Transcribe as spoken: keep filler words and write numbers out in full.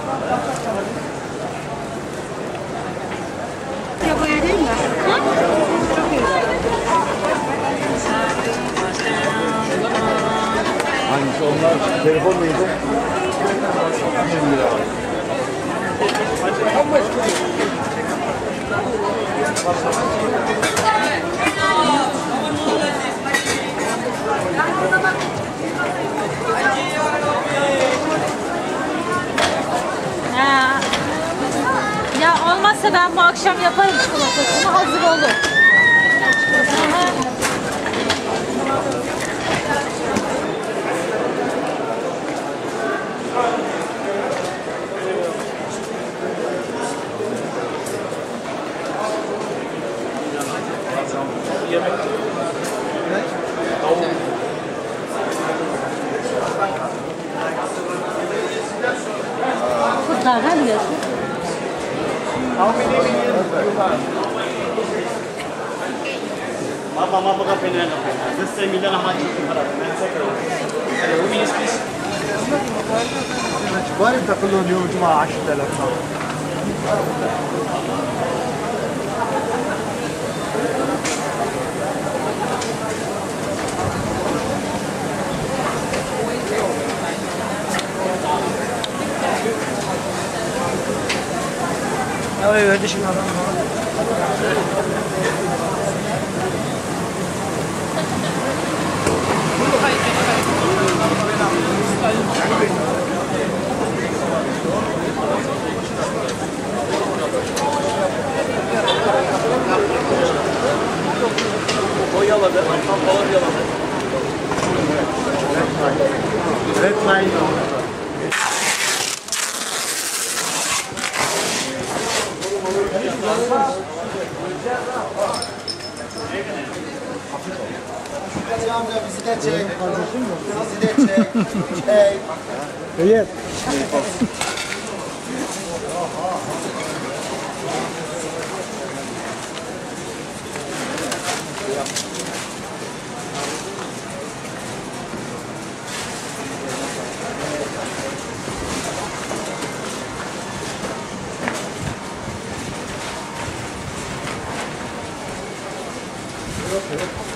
Ya boya değil mi? Ha? Çok iyi. Hangisi onlar? Telefon neydi? yirmi lira. Ha. Ya olmazsa ben bu akşam yaparım çikolatasını, hazır olur. Aha. Kurtlardan yiyorsun. Mama, mama ka pinano. This time nila na hati harap. Hello, miss please. Bari takılıyor ucuma aşırı telefon. Evet, verdi şimdi adam. O yaladı, tam balık yaladı. Red line. Hacı amca bizi de çek. Bizi de çek. Çek. Evet. Evet.